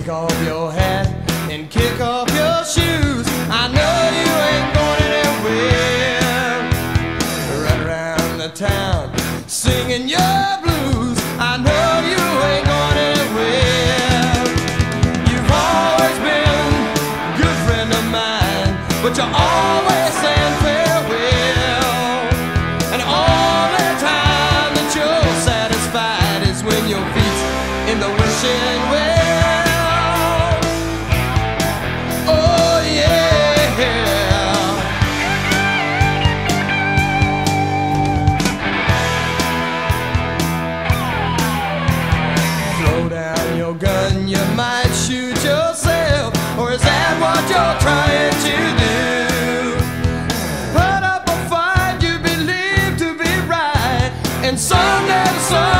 take off your hat and kick off your shoes. I know you ain't going anywhere. Run around the town singing your blues. I know you ain't going anywhere. You've always been a good friend of mine, but you're always saying farewell. And all the time that you're satisfied is when your feet's in the wishing well. Oh yeah. Throw down your gun, you might shoot yourself. Or is that what you're trying to do? Put up a fight you believe to be right, and someday the sun